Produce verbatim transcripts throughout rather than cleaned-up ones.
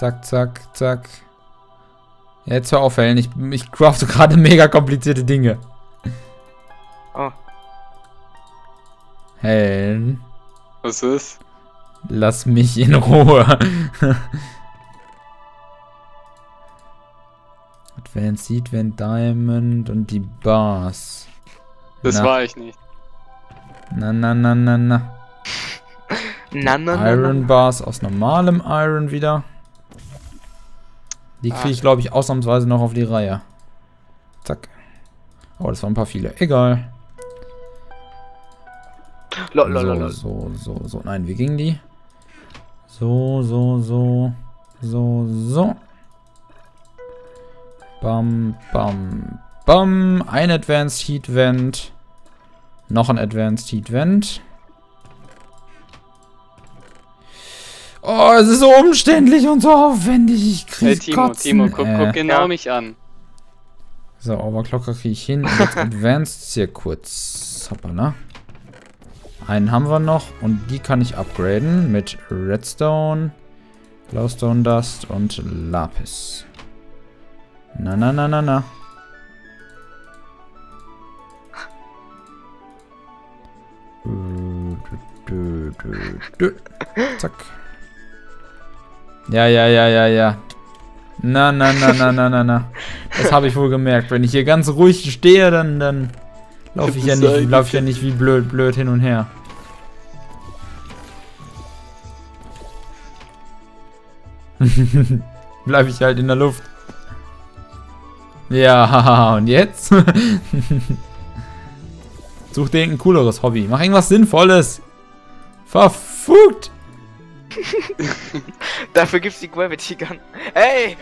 Zack, zack, zack. Jetzt hör auf, Helen. Ich, ich crafte gerade mega komplizierte Dinge. Oh. Helen. Was ist? Lass mich in Ruhe. Advanced Advent Diamond und die Bars. Das na. war ich nicht. Na, na, na, na, na. Na, na, na, Iron na. Bars aus normalem Iron wieder. Die kriege ich, glaube ich, ausnahmsweise noch auf die Reihe. Zack. Oh, das waren ein paar viele. Egal. Lol, lol, lol, So, lol. so, so, so. Nein, wie ging die? So, so, so. So, so. Bam, bam, bam. Ein Advanced Heat Vent. Noch ein Advanced Heat Vent. Oh, es ist so umständlich und so aufwendig. Ich krieg Hey Timo, Kotzen, Timo, guck, äh. guck genau Ja. mich an. So, Overclocker kriege ich hin. Und jetzt Advanced Circuits. Hoppala. Einen haben wir noch und die kann ich upgraden mit Redstone, Glowstone Dust und Lapis. Na, na, na, na, na. Zack. Ja, ja, ja, ja, ja. Na, na, na, na, na, na, na. Das habe ich wohl gemerkt. Wenn ich hier ganz ruhig stehe, dann, dann laufe ich ja nicht, laufe ich ja nicht wie blöd, blöd hin und her. Bleibe ich halt in der Luft. Ja, haha, und jetzt? Such dir ein cooleres Hobby. Mach irgendwas Sinnvolles. Verfugt! Dafür gibt's die Gravity Gun. Ey!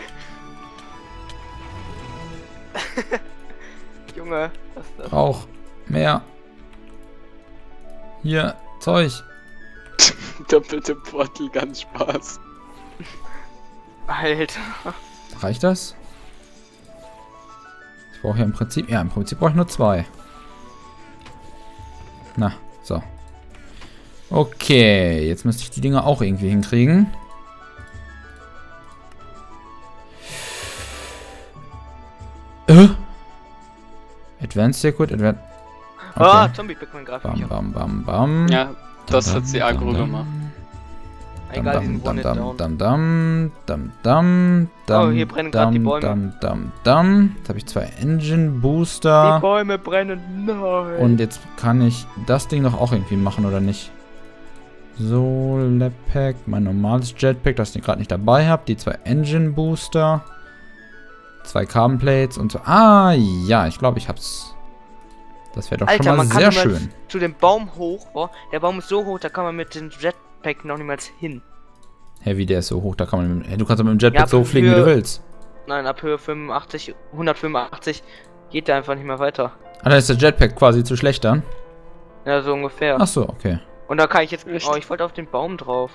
Junge, was ist das? Rauch. Mehr. Hier, Zeug. Doppelte Portal, ganz Spaß. Alter. Reicht das? Ich brauche ja im Prinzip... Ja, im Prinzip brauche ich nur zwei. Na, so. Okay, jetzt müsste ich die Dinger auch irgendwie hinkriegen. Äh? Advanced Circuit, Advanced... Ah, Zombie-Pikmin greift mich Bam, an. bam, bam, bam. Ja, das Dam, hat sie dam, aggro dam, gemacht. Egal, Dam, diesen dam, One dam, Down. dam, dam, dam, dam, dam, Oh, hier brennen grad die dam, Bäume. Dam, dam, dam. Jetzt habe ich zwei Engine Die Booster. Bäume brennen, nein. Und jetzt kann ich das Ding doch auch irgendwie machen, oder nicht? So, Labpack, mein normales Jetpack, das ich gerade nicht dabei habe. Die zwei Engine Booster. Zwei Carbon Plates und so. Ah, ja, ich glaube, ich hab's. Das wäre doch Alter, schon mal man kann sehr doch mal schön. zu dem Baum hoch. Boah, der Baum ist so hoch, da kann man mit dem Jetpack noch niemals hin. Hä, wie der ist so hoch, da kann man mit, hey, du kannst doch mit dem Jetpack Ja, so hoch fliegen, wie du für- willst. Nein, ab Höhe fünfundachtzig, hundertfünfundachtzig geht der einfach nicht mehr weiter. Ah, dann ist der Jetpack quasi zu schlecht dann. Ja, so ungefähr. Ach so, okay. Und da kann ich jetzt... Echt? Oh, ich wollte auf den Baum drauf.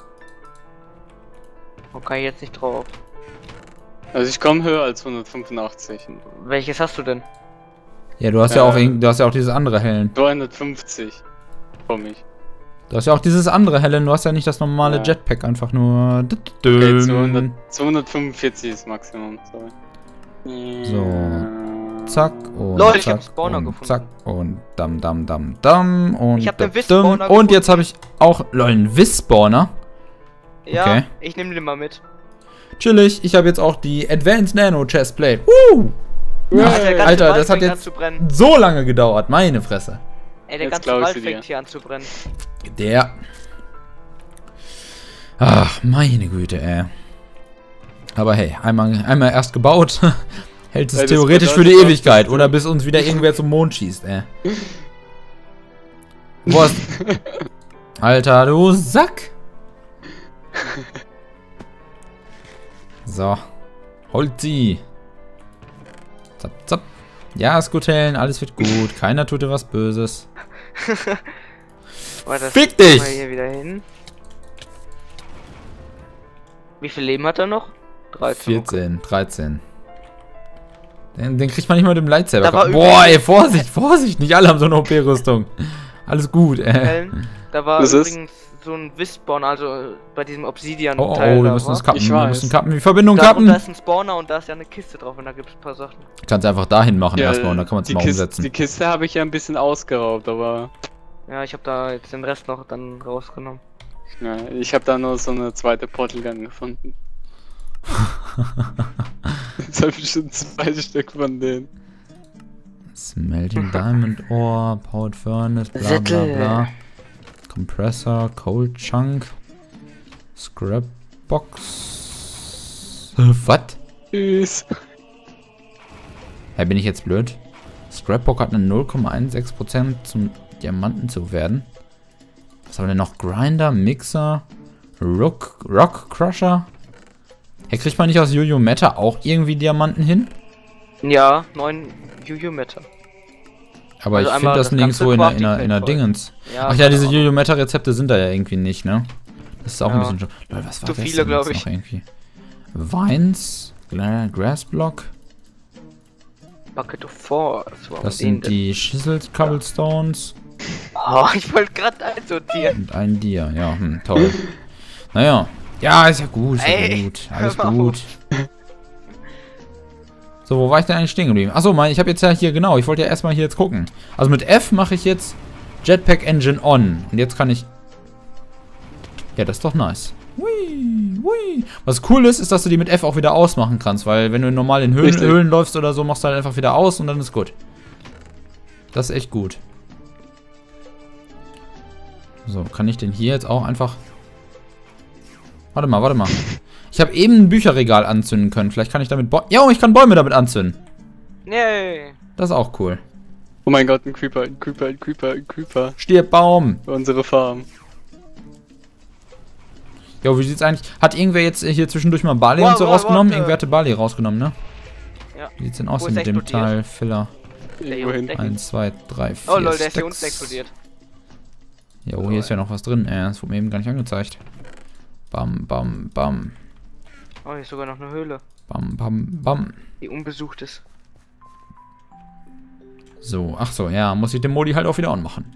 Oh, kann ich jetzt nicht drauf. Also ich komme höher als hundertfünfundachtzig. Welches hast du denn? Ja, du hast ja auch Ähm. irgend- du hast ja auch dieses andere Hellen. zweihundertfünfzig komme ich. Du hast ja auch dieses andere Hellen, du hast ja nicht das normale Ja. Jetpack, einfach nur. Okay, zweihundert, zweihundertfünfundvierzig ist Maximum. Sorry. So. Zack und Leute, ich zack hab Spawner und gefunden. zack und dam dam dam dam und Ich hab den dam, Wiss-Spawner dam. Und jetzt habe ich auch lol, einen Wiss-Spawner. Ja, Okay. ich nehme den mal mit. Chillig, ich habe jetzt auch die Advanced Nano Chestplate. Woo! Ach, Ach, der ganze Alter, Wald das hat fängt an jetzt zu brennen. so lange gedauert, meine Fresse. Ey, der Jetzt ganze glaub ich Wald sie dir. fängt hier an zu brennen. Der. Ach, meine Güte, ey. Aber hey, einmal, einmal erst gebaut, hält es Ja, das theoretisch für die bedeutet, Ewigkeit. dass- Oder bis uns wieder irgendwer zum Mond schießt, ey. Boah. ist- Alter, du Sack. So. Holt sie. Zap, zap. Ja, ist gut, Helen, alles wird gut. Keiner tut dir was Böses. Oh, das Fick machen dich! wir hier wieder hin. Wie viel Leben hat er noch? dreizehn. vierzehn, dreizehn. Den, den kriegt man nicht mal mit dem Lightsaber. Da war Boah, ey, Vorsicht, Vorsicht, nicht alle haben so eine O P-Rüstung. Alles gut, äh. Helen, da war Was ist? übrigens so ein Wisp-Spawn, also bei diesem Obsidian. Oh, oh, Teil oh, wir da, müssen wa? es kappen. Ich Wir weiß. müssen kappen. Die Verbindung Da, kappen. und da ist ein Spawner und da ist ja eine Kiste drauf und da gibt es ein paar Sachen. Kannst einfach dahin machen Ja, erstmal und dann kann man es die mal Kiste, umsetzen. Die Kiste habe ich ja ein bisschen ausgeraubt, aber Ja, ich habe da jetzt den Rest noch dann rausgenommen. ja, ich habe da nur so eine zweite Portalgang gefunden. Jetzt habe ich schon zwei Stück von denen. Smelting Diamond Ore, Powered Furnace, bla bla Sättel. bla. Compressor, Cold Chunk, Scrap Box. Äh, was? Tschüss. Hä, bin ich jetzt blöd? Scrapbox hat eine null Komma sechzehn Prozent zum Diamanten zu werden. Was haben wir denn noch? Grinder, Mixer, Rock, Rock Crusher. Hey, kriegt man nicht aus Jojo Meta auch irgendwie Diamanten hin? Ja, neun Juju Meter. Aber Also ich einmal finde das das nirgendwo in der, in ganze der, in der Crafting-Feld voll. Dingens. Ja, Ach ja, diese genau. Jojo Meta Rezepte sind da ja irgendwie nicht, ne? Das ist auch ein Ja. bisschen schon. Leute, was war Zu gestern viele, glaub jetzt ich. noch irgendwie? Vines, Gra- Grassblock. Bucket of Force. Warum Das den sind denn? die Chiseled Cobblestones. Oh, ich wollte gerade einsortieren. Und ein Dia, ja, hm, toll. Naja. Ja, ist ja gut, ist ja Ey, gut. Alles hör mal gut. auf. So, wo war ich denn eigentlich stehen geblieben? Achso, mein, ich habe jetzt ja hier, genau, ich wollte ja erstmal hier jetzt gucken. Also mit F mache ich jetzt Jetpack Engine on. Und jetzt kann ich... Ja, das ist doch nice. Hui, hui. Was cool ist, ist, dass du die mit F auch wieder ausmachen kannst, weil wenn du normal in Höhlen, Richtig. Höhlen läufst oder so, machst du halt einfach wieder aus und dann ist gut. Das ist echt gut. So, kann ich den hier jetzt auch einfach... Warte mal, warte mal. Ich habe eben ein Bücherregal anzünden können. Vielleicht kann ich damit... Bäu ja, ich kann Bäume damit anzünden. Yay. Das ist auch cool. Oh mein Gott, ein Creeper, ein Creeper, ein Creeper, ein Creeper. Stirb, Baum. Für unsere Farm. Jo, wie sieht's eigentlich... Hat irgendwer jetzt hier zwischendurch mal Bali Wow, und so wow, rausgenommen? warte. Irgendwer hatte Bali rausgenommen, ne? Ja. Wie sieht's denn aus Wo hier ist mit dem explodiert? Teil Filler? Irgendwo hin. Der- eins, zwei, drei, vier Oh lol, der ist hier Stacks. unten explodiert. Jo, hier ist ja noch was drin. Äh, das wurde mir eben gar nicht angezeigt. Bam, bam, bam. Oh, hier ist sogar noch eine Höhle, Bam, bam, bam. die unbesucht ist. So, ach so, ja, muss ich den Modi halt auch wieder anmachen.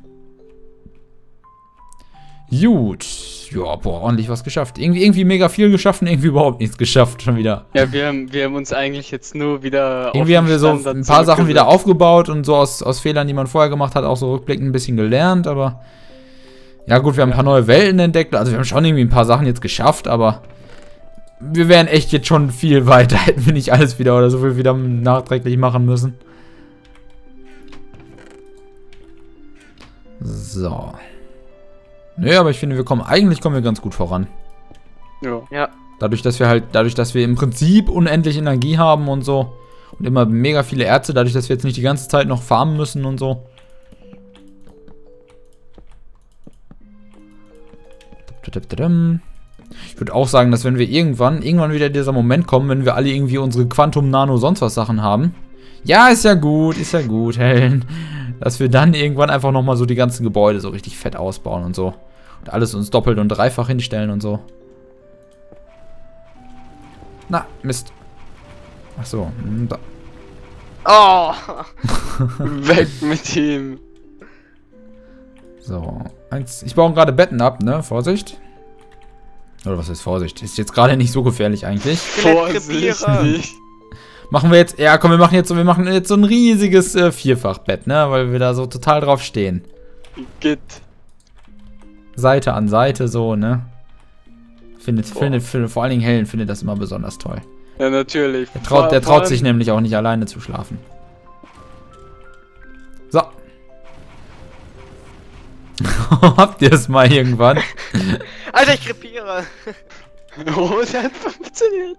Gut. Ja, boah, ordentlich was geschafft. Irgendwie, irgendwie mega viel geschafft und irgendwie überhaupt nichts geschafft schon wieder. Ja, wir haben, wir haben uns eigentlich jetzt nur wieder. auf Irgendwie den haben wir so Standard ein paar Sachen wieder zurückgesetzt. aufgebaut und so aus, aus Fehlern, die man vorher gemacht hat, auch so rückblickend ein bisschen gelernt, aber... Ja gut, wir haben ein paar neue Welten entdeckt, also wir haben schon irgendwie ein paar Sachen jetzt geschafft, aber... Wir wären echt jetzt schon viel weiter, hätten wir nicht alles wieder oder so viel wieder nachträglich machen müssen. So. Nö, aber ich finde, wir kommen, eigentlich kommen wir ganz gut voran. Ja. Ja. Dadurch, dass wir halt, dadurch, dass wir im Prinzip unendlich Energie haben und so. Und immer mega viele Erze, dadurch, dass wir jetzt nicht die ganze Zeit noch farmen müssen und so. Ich würde auch sagen, dass wenn wir irgendwann, irgendwann wieder dieser Moment kommen, wenn wir alle irgendwie unsere Quantum Nano sonst was Sachen haben. Ja, ist ja gut, ist ja gut, Helen. Dass wir dann irgendwann einfach nochmal so die ganzen Gebäude so richtig fett ausbauen und so. Und alles uns doppelt und dreifach hinstellen und so. Na, Mist. Ach so, hm, da. Oh! Weg mit ihm. So, eins. Ich baue gerade Betten ab, ne? Vorsicht. Oder was ist Vorsicht? Ist jetzt gerade nicht so gefährlich eigentlich. Vorsichtig. Machen wir jetzt, ja komm, wir machen jetzt so, wir machen jetzt so ein riesiges äh, Vierfachbett, ne? Weil wir da so total drauf stehen. Git. Seite an Seite so, ne? Findet, Boah. findet, findet, vor allen Dingen Helen findet das immer besonders toll. Ja, natürlich. Der traut, der Vor- vor traut sich allem- nämlich auch nicht alleine zu schlafen. So. Habt ihr es mal irgendwann? Alter, ich krepiere! Oh, das hat funktioniert.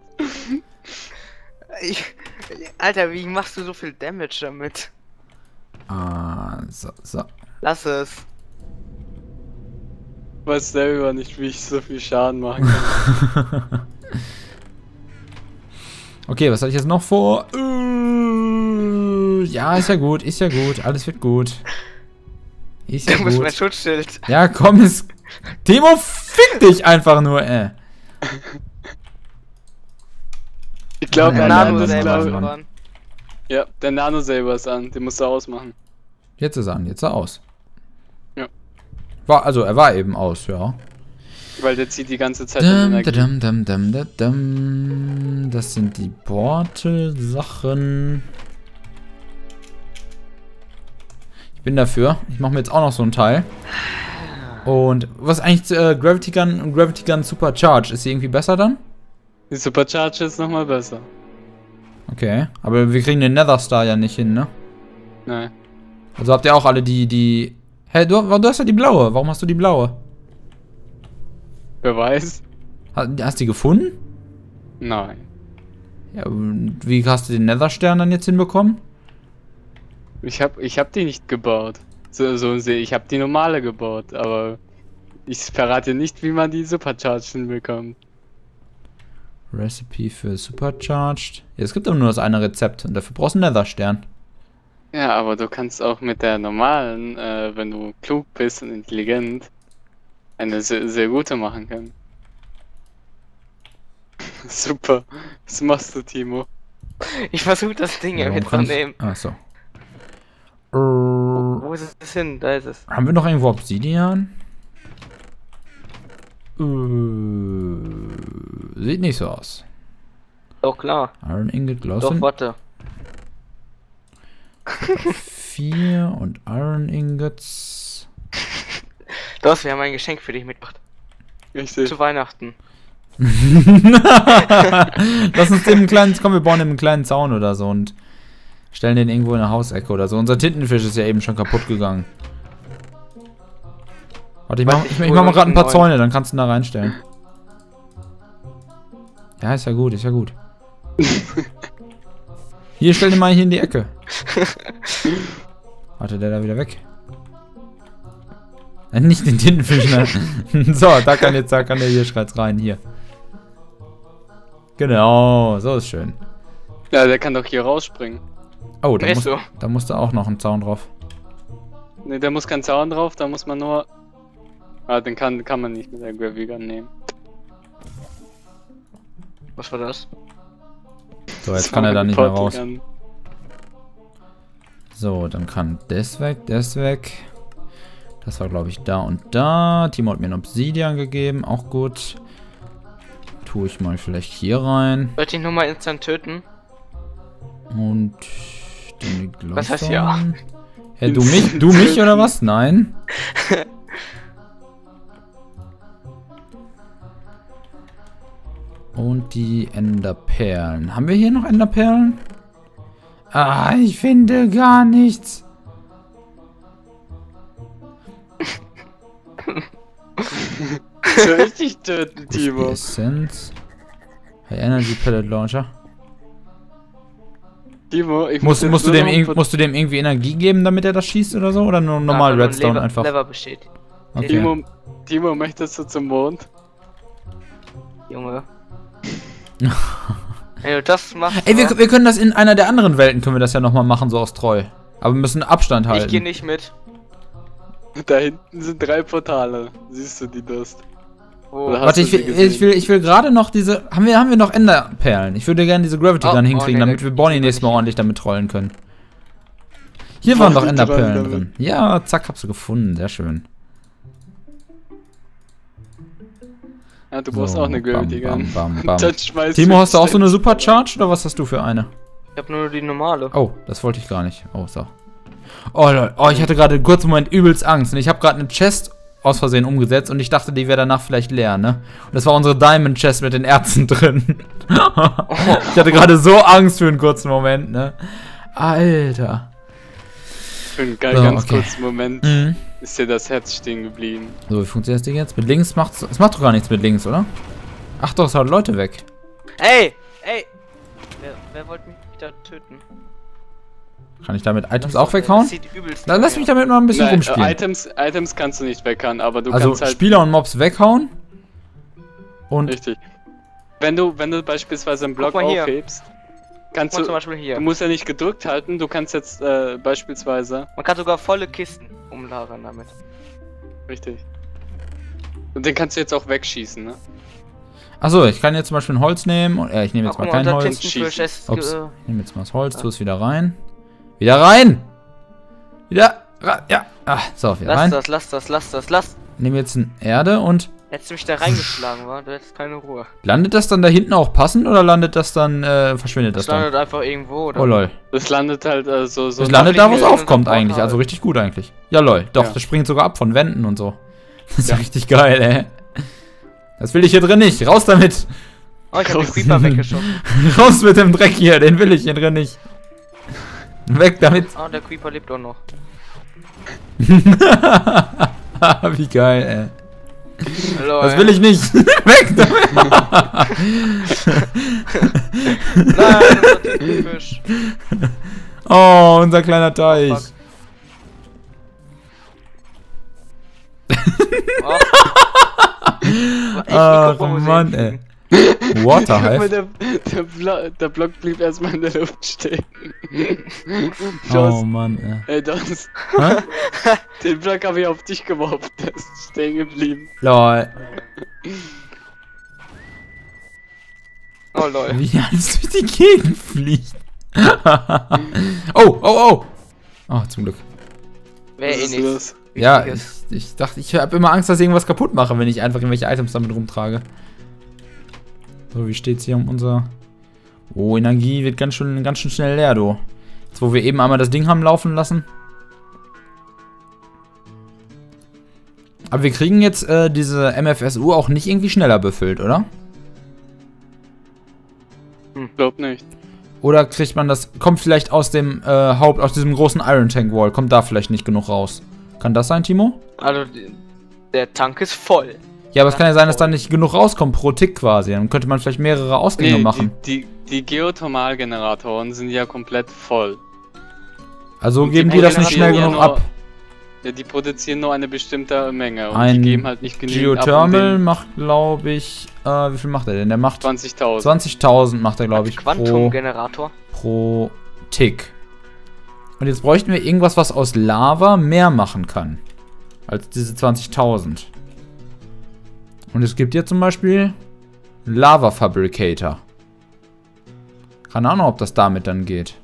Ich, Alter, wie machst du so viel Damage damit? Ah, so, so. Lass es. Ich weiß selber nicht, wie ich so viel Schaden machen kann. Okay, was hatte ich jetzt noch vor? Äh, ja, ist ja gut, ist ja gut. Alles wird gut. Ist ja Du bist mein gut. Schutzschild. Ja, komm, es... Timo, fick dich einfach nur, äh. Ich glaube, Ja, Der nein, Nano das selber war's, ist Mann. dran. Ja, der Nano selber ist an. Den musst du ausmachen. Jetzt ist er an, jetzt ist er aus. Ja. War, also, er war eben aus, ja. Weil der zieht die ganze Zeit Dum, Energie. dum, dum, dum, dum, dum. Das sind die Portal-Sachen. Ich bin dafür. Ich mache mir jetzt auch noch so ein Teil. Und was eigentlich äh, Gravity Gun und Gravity Gun Supercharge? Ist sie irgendwie besser dann? Die Supercharge ist nochmal besser. Okay. Aber wir kriegen den Nether Star ja nicht hin, ne? Nein. Also habt ihr auch alle die, die... Hä, du, du hast ja die blaue. Warum hast du die blaue? Wer weiß? Hast, hast du die gefunden? Nein. Ja, und wie hast du den Nether-Stern dann jetzt hinbekommen? Ich hab, ich hab die nicht gebaut. So, so sehe ich habe die normale gebaut, aber ich verrate nicht, wie man die Supercharge hinbekommt. Recipe für Supercharged. Ja, es gibt aber nur das eine Rezept und dafür brauchst du einen Nether-Stern. Ja, aber du kannst auch mit der normalen, äh, wenn du klug bist und intelligent, eine sehr, sehr gute machen können. Super. Was machst du, Timo? Ich versuche das Ding ja, Warum kann ich- mitzunehmen. Achso. Äh, Wo ist es hin? Da ist es. haben wir noch irgendwo Obsidian? Äh, sieht nicht so aus. Doch, klar. Iron Ingot, Gloss Doch, warte. vier und Iron Ingots. Das, wir haben ein Geschenk für dich mitgebracht. Richtig. Zu Weihnachten. Lass uns den kleinen, komm, wir bauen den einen kleinen Zaun oder so und stellen den irgendwo in eine Hausecke oder so. Unser Tintenfisch ist ja eben schon kaputt gegangen. Warte, ich mach, ich, ich mach mal gerade ein paar Zäune, dann kannst du ihn da reinstellen. Ja, ist ja gut, ist ja gut. Hier, stell den mal hier in die Ecke. Warte, der da wieder weg. Äh, nicht den Tintenfisch, ne? So, da kann jetzt, da kann der Hirschreiz rein, hier. Genau, so ist schön. Ja, der kann doch hier rausspringen. Oh, da, Ist muss, so. da musste auch noch ein Zaun drauf. Ne, da muss kein Zaun drauf, da muss man nur... Ah, den kann, kann man nicht mit der Gravity Gun nehmen. Was war das? So, jetzt Das kann war er da eine nicht mehr Portal raus. Gun. So, dann kann das weg, das weg. Das war, glaube ich, da und da. Timo hat mir ein Obsidian gegeben, auch gut. Tue ich mal vielleicht hier rein. Soll ich ihn nochmal instant töten? Und den Glosson. Was heißt ja? Hä, du mich, du mich oder was? Nein. Und die Enderperlen. Haben wir hier noch Enderperlen? Ah, ich finde gar nichts. Soll ich dich töten, Timo? Essenz. Hey, Energy Pellet Launcher. Timo, ich Musst, muss musst, du jetzt dem nur irg- noch- musst du dem irgendwie Energie geben, damit er das schießt oder so? Oder nur normal Ah, weil Redstone Lever, einfach? Lever besteht. Okay. Timo, Timo, möchtest du zum Mond? Junge. Wenn du das machst. Ey, wir, wa? wir können das in einer der anderen Welten, können wir das ja nochmal machen, so aus Treu. Aber wir müssen Abstand halten. Ich gehe nicht mit. Da hinten sind drei Portale. Siehst du die Durst? Wo? Oder hast Warte, du ich will, sie gesehen? ich will, ich will gerade noch diese... Haben wir, haben wir noch Enderperlen? Ich würde gerne diese Gravity Oh, Gun oh, hinkriegen, nee, damit da- wir Bonnie sieht man nächstes Mal nicht. ordentlich damit trollen können. Hier waren Mach doch die dran Enderperlen damit. drin. Ja, zack, hab sie gefunden. Sehr schön. Ja, du brauchst So, auch eine Gravity bam, Gun. bam, bam, bam. Dann schmeißt Timo, du hast du auch so eine Stein- Supercharge oder was hast du für eine? Ich hab nur die normale. Oh, das wollte ich gar nicht. Oh, so. Oh, Leute. Oh, ich hatte gerade einen kurzen Moment übelst Angst. Und ich habe gerade eine Chest aus Versehen umgesetzt und ich dachte, die wäre danach vielleicht leer, ne? Und das war unsere Diamond Chest mit den Erzen drin. Ich hatte gerade so Angst für einen kurzen Moment, ne? Alter. Für einen ganz, So, ganz okay. kurzen Moment Mhm. ist dir das Herz stehen geblieben. So, wie funktioniert das Ding jetzt? Mit links macht's... Es macht doch gar nichts mit links, oder? Ach doch, es haut Leute weg. Ey! Ey! Wer, wer wollte mich da töten? Kann ich damit Items Das- auch weghauen? Das sieht übelst Dann lass aus. mich damit mal ein bisschen Nein, rumspielen. äh, Items, Items kannst du nicht weghauen, aber du Also kannst halt... Spieler und Mobs weghauen. Und... Richtig. Wenn du, wenn du beispielsweise einen Block mal hier. aufhebst, kannst Guck mal zum du... Beispiel hier. Du musst ja nicht gedrückt halten, du kannst jetzt äh, beispielsweise... Man kann sogar volle Kisten umlagern damit. Richtig. Und den kannst du jetzt auch wegschießen, ne? Achso, ich kann jetzt zum Beispiel ein Holz nehmen. Und, äh, ich nehme jetzt Ach, mal guck kein da Holz. Tintenfisch schießen. ist, Ups. äh, Ich nehme jetzt mal das Holz, tu es wieder rein. Wieder rein! Wieder rein. Ja. Ah, so, wieder Lass rein. das, lass das, lass das, lass. Nehme jetzt eine Erde und... Hättest du mich da reingeschlagen, war, du hättest keine Ruhe. Landet das dann da hinten auch passend oder landet das dann, äh, verschwindet das, Das landet dann? einfach irgendwo, oder? Oh lol. Das landet halt äh, so... so Das landet da, wo es Nachrichten aufkommt in unserem eigentlich, Portal. also richtig gut eigentlich. Ja lol, doch, Ja. das springt sogar ab von Wänden und so. Das ist ja Ja. richtig geil, ey. Das will ich hier drin nicht, raus damit! Oh, ich hab den Creeper weggeschossen. Raus mit dem Dreck hier, den will ich hier drin nicht. Weg damit. Oh, der Creeper lebt auch noch. Wie geil, ey. Hallo, Das ey. will ich nicht. Weg damit. Nein, unser Tintenfisch. Oh, unser kleiner Teich. Fuck. Oh. Echt, Ach, Nico, wo Mann, sie ey. hinfliegen. Water Aber Hive. der, der, Blo der Block blieb erstmal in der Luft stehen. Oh Los, Mann, ey. ey, das, Hä? den Block habe ich auf dich geworfen, der ist stehen geblieben. Lol. Oh lol. Wie alles durch die Gegend fliegt. Oh, oh, oh. Oh, zum Glück. Wäre Was eh ist nichts. los? Ja, ich, Wichtiges. ich dachte, ich habe immer Angst, dass ich irgendwas kaputt mache, wenn ich einfach irgendwelche Items damit rumtrage. So, wie steht's hier um unser... Oh, Energie wird ganz schön, ganz schön schnell leer, du. Jetzt, wo wir eben einmal das Ding haben laufen lassen. Aber wir kriegen jetzt äh, diese M F S U auch nicht irgendwie schneller befüllt, oder? Hm, glaub nicht. Oder kriegt man das... Kommt vielleicht aus dem äh, Haupt... Aus diesem großen Iron Tank Wall. Kommt da vielleicht nicht genug raus. Kann das sein, Timo? Also, die- der Tank ist voll. Ja, aber es kann ja sein, dass da nicht genug rauskommt pro Tick quasi. Dann könnte man vielleicht mehrere Ausgänge Nee, machen. die, die, die Geothermalgeneratoren sind ja komplett voll. Also und geben die die das nicht schnell produzieren genug ja nur- ab. Ja, die produzieren nur eine bestimmte Menge und Ein die geben halt nicht genügend ab, um Geothermal den macht, glaube ich... Äh, wie viel macht er denn? Der macht zwanzigtausend. zwanzigtausend macht er, glaube ich, pro, Quantumgenerator. pro Tick. Und jetzt bräuchten wir irgendwas, was aus Lava mehr machen kann. Als diese zwanzigtausend. Und es gibt hier zum Beispiel Lava Fabricator. Keine Ahnung, ob das damit dann geht.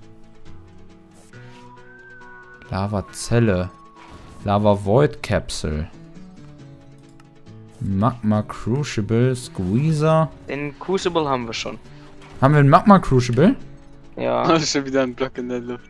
Lava Zelle. Lava Void Capsule. Magma Crucible Squeezer. Den Crucible haben wir schon. Haben wir einen Magma Crucible? Ja, Ah, schon wieder ein Block in der Luft.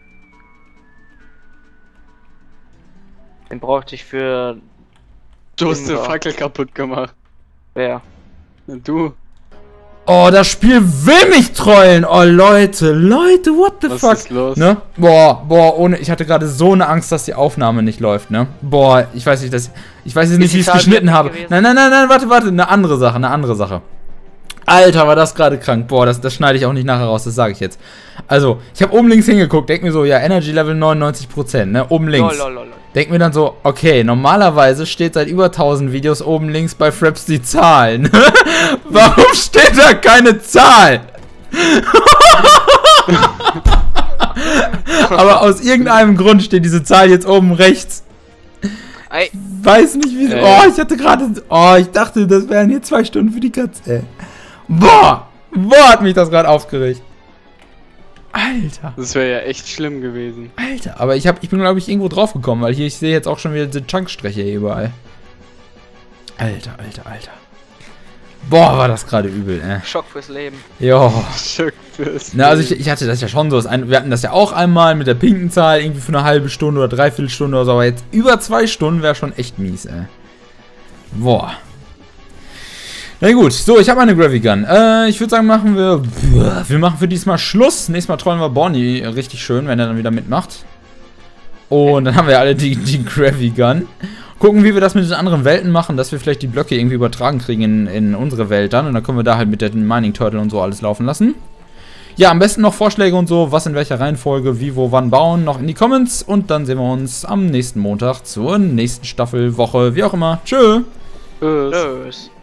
den brauchte ich für... Du hast die Ja. Fackel kaputt gemacht. Wer? Und du? Oh, das Spiel will mich trollen. Oh, Leute, Leute, what the Was fuck? ist los? Ne? Boah, boah, ohne, ich hatte gerade so eine Angst, dass die Aufnahme nicht läuft, ne? Boah, ich weiß nicht, dass, ich weiß jetzt nicht, Ist wie ich die es Zahl geschnitten wirklich habe. gewesen? Nein, nein, nein, nein, warte, warte, eine andere Sache, eine andere Sache. Alter, war das gerade krank. Boah, das, das schneide ich auch nicht nachher raus, das sage ich jetzt. Also, ich habe oben links hingeguckt, denk mir so, ja, Energy Level neunundneunzig Prozent, ne? Oben links. Lol, lol, lol, lol. Denk mir dann so, okay, normalerweise steht seit über tausend Videos oben links bei Fraps die Zahlen. Warum steht da keine Zahl? Aber aus irgendeinem Grund steht diese Zahl jetzt oben rechts. Ey, Weiß nicht wieso. Äh. Oh, ich hatte gerade. Oh, ich dachte, das wären hier zwei Stunden für die Katze, ey. Boah! Boah, hat mich das gerade aufgeregt. Alter. Das wäre ja echt schlimm gewesen. Alter, aber ich, hab, ich bin, glaube ich, irgendwo drauf gekommen, weil hier, ich sehe jetzt auch schon wieder diese Chunkstrecke hier überall. Alter, alter, alter. Boah, war das gerade übel, ey. Schock fürs Leben. Jo. Schock fürs Na, also ich, ich hatte das ja schon so. Das ein, wir hatten das ja auch einmal mit der pinken Zahl, irgendwie für eine halbe Stunde oder dreiviertel Stunde oder so, aber jetzt über zwei Stunden wäre schon echt mies, ey. Boah. Na gut, so, ich habe eine Gravy Gun. Äh, ich würde sagen, machen wir. Wir machen für diesmal Schluss. Nächstes Mal trollen wir Bonnie richtig schön, wenn er dann wieder mitmacht. Und dann haben wir alle die, die Gravy Gun. Gucken, wie wir das mit den anderen Welten machen, dass wir vielleicht die Blöcke irgendwie übertragen kriegen in, in unsere Welt dann. Und dann können wir da halt mit der Mining Turtle und so alles laufen lassen. Ja, am besten noch Vorschläge und so, was in welcher Reihenfolge, wie, wo, wann bauen, noch in die Comments. Und dann sehen wir uns am nächsten Montag zur nächsten Staffel, Woche, wie auch immer. Tschö! Tschüss. Tschüss.